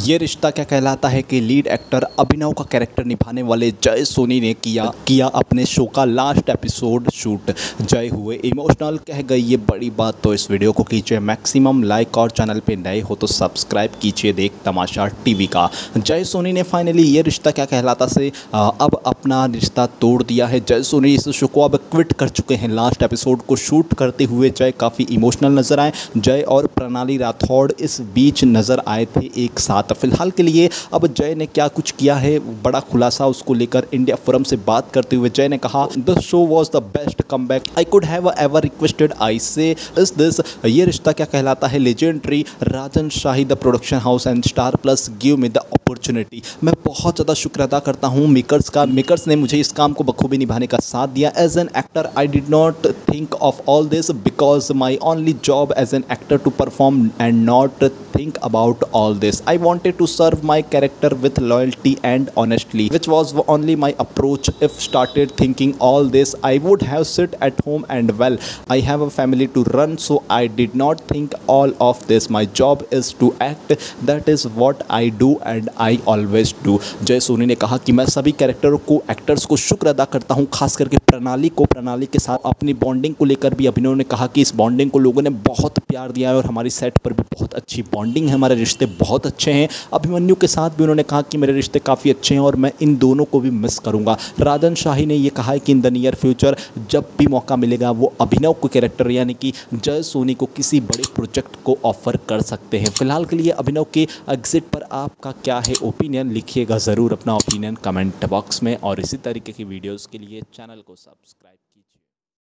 ये रिश्ता क्या कहलाता है कि लीड एक्टर अभिनव का कैरेक्टर निभाने वाले जय सोनी ने किया अपने शो का लास्ट एपिसोड शूट। जय हुए इमोशनल, कह गई ये बड़ी बात। तो इस वीडियो को कीजिए मैक्सिमम लाइक और चैनल पे नए हो तो सब्सक्राइब कीजिए देख तमाशा टीवी का। जय सोनी ने फाइनली ये रिश्ता क्या कहलाता से अब अपना रिश्ता तोड़ दिया है। जय सोनी इस शो को अब क्विट कर चुके हैं। लास्ट एपिसोड को शूट करते हुए जय काफ़ी इमोशनल नजर आए। जय और प्रणाली राठौड़ इस बीच नज़र आए थे एक साथ। फिलहाल के लिए अब जय ने क्या कुछ किया है, बड़ा खुलासा उसको लेकर इंडिया फोरम से बात करते हुए जय ने कहा, the show was the best comeback I could have ever requested. I say is this ये रिश्ता क्या कहलाता है legendary Rajan Shahi the production house and Star Plus give me the opportunity. मैं बहुत ज़्यादा शुक्र अदा करता हूँ मेकर्स ने मुझे इस काम को बखूबी निभाने का साथ दिया। As an actor I did not think of all this because my only job as an actor to perform and not think about all this. I wanted to serve my character with loyalty and honestly, which was only my approach. If started thinking all this, I would have sit at home and well, I have a family to run, so I did not think all of this. My job is to act. That is what I do and I always do. जय सोनी ने कहा कि मैं सभी actors को शुक्र अदा करता हूँ, खास करके प्रणाली के साथ अपनी बॉन्डिंग को लेकर भी अभिनव ने कहा कि इस बॉन्डिंग को लोगों ने बहुत प्यार दिया है और हमारी सेट पर भी बहुत अच्छी बॉन्डिंग है, हमारे रिश्ते बहुत अच्छे हैं। अभिमन्यु के साथ भी उन्होंने कहा कि मेरे रिश्ते काफ़ी अच्छे हैं और मैं इन दोनों को भी मिस करूंगा। राजन शाही ने ये कहा है कि इन द नियर फ्यूचर जब भी मौका मिलेगा वो अभिनव को कैरेक्टर यानी कि जय सोनी को किसी बड़े प्रोजेक्ट को ऑफर कर सकते हैं। फिलहाल के लिए अभिनव के एग्जिट पर आपका क्या है ओपिनियन, लिखिएगा ज़रूर अपना ओपिनियन कमेंट बॉक्स में और इसी तरीके की वीडियोज़ के लिए चैनल को सब्सक्राइब